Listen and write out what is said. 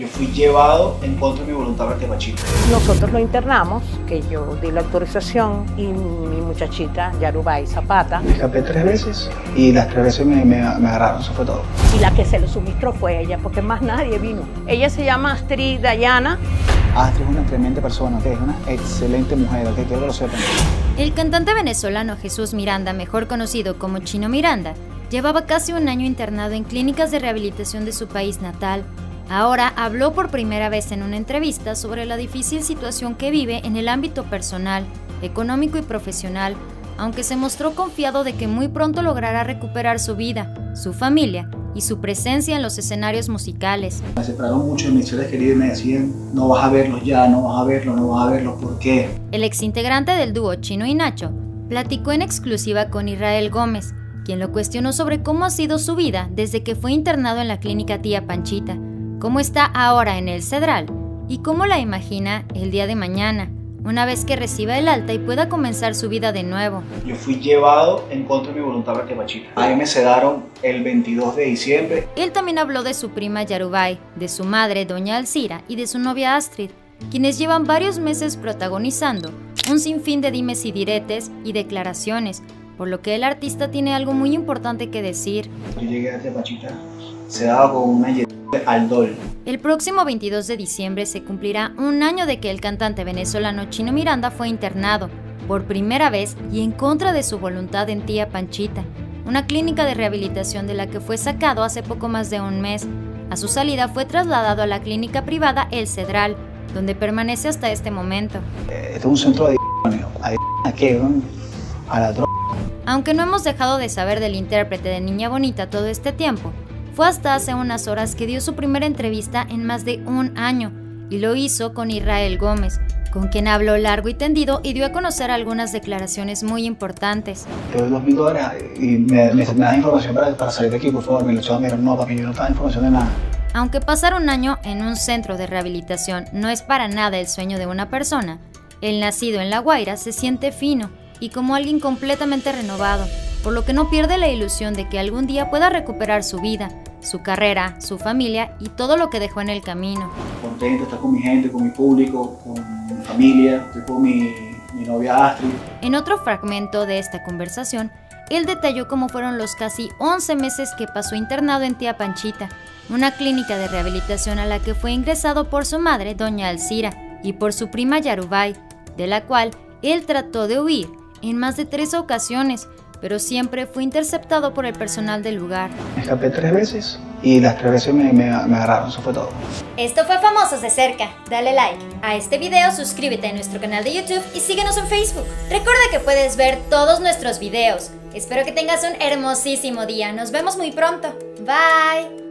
Yo fui llevado en contra de mi voluntad a Teapachita. Nosotros lo internamos, que yo di la autorización, y mi muchachita, Yarubay Zapata. Me escapé 3 veces y las 3 veces me agarraron, eso fue todo. Y la que se lo suministró fue ella, porque más nadie vino. Ella se llama Astrid Dayana. Astrid es una tremenda persona, es una excelente mujer, quiero que lo sepan. El cantante venezolano Jesús Miranda, mejor conocido como Chino Miranda, llevaba casi un año internado en clínicas de rehabilitación de su país natal. Ahora habló por primera vez en una entrevista sobre la difícil situación que vive en el ámbito personal, económico y profesional, aunque se mostró confiado de que muy pronto logrará recuperar su vida, su familia y su presencia en los escenarios musicales. Me separaron mucho de mis seres queridos y me decían: no vas a verlos ya, no vas a verlos, no vas a verlos, ¿por qué? El exintegrante del dúo Chino y Nacho platicó en exclusiva con Israel Gómez, quien lo cuestionó sobre cómo ha sido su vida desde que fue internado en la clínica Tía Panchita, cómo está ahora en el Cedral y cómo la imagina el día de mañana, una vez que reciba el alta y pueda comenzar su vida de nuevo. Yo fui llevado en contra de mi voluntad a Teapachita. Ahí me sedaron el 22 de diciembre. Él también habló de su prima Yarubay, de su madre Doña Alcira y de su novia Astrid, quienes llevan varios meses protagonizando un sinfín de dimes y diretes y declaraciones, por lo que el artista tiene algo muy importante que decir. Yo llegué a Teapachita sedado con una Aldol. El próximo 22 de diciembre se cumplirá un año de que el cantante venezolano Chino Miranda fue internado, por primera vez y en contra de su voluntad, en Tía Panchita, una clínica de rehabilitación de la que fue sacado hace poco más de un mes. A su salida fue trasladado a la clínica privada El Cedral, donde permanece hasta este momento. Este es un centro de ¿a qué? A la droga. Aunque no hemos dejado de saber del intérprete de Niña Bonita todo este tiempo, fue hasta hace unas horas que dio su primera entrevista en más de un año, y lo hizo con Israel Gómez, con quien habló largo y tendido y dio a conocer algunas declaraciones muy importantes. Te doy $2000 y me das información para salir de aquí, por favor. Me lo echó a mirar. No, papi, yo no te doy información de nada. Aunque pasar un año en un centro de rehabilitación no es para nada el sueño de una persona, el nacido en La Guaira se siente fino y como alguien completamente renovado, por lo que no pierde la ilusión de que algún día pueda recuperar su vida, su carrera, su familia y todo lo que dejó en el camino. Contento, estar con mi gente, con mi público, con mi familia, estoy con mi novia Astrid. En otro fragmento de esta conversación, él detalló cómo fueron los casi 11 meses que pasó internado en Tía Panchita, una clínica de rehabilitación a la que fue ingresado por su madre, Doña Alcira, y por su prima Yarubay, de la cual él trató de huir en más de 3 ocasiones, pero siempre fue interceptado por el personal del lugar. Me escapé 3 veces y las 3 veces me agarraron, eso fue todo. Esto fue Famosos de Cerca. Dale like a este video, suscríbete a nuestro canal de YouTube y síguenos en Facebook. Recuerda que puedes ver todos nuestros videos. Espero que tengas un hermosísimo día. Nos vemos muy pronto. Bye.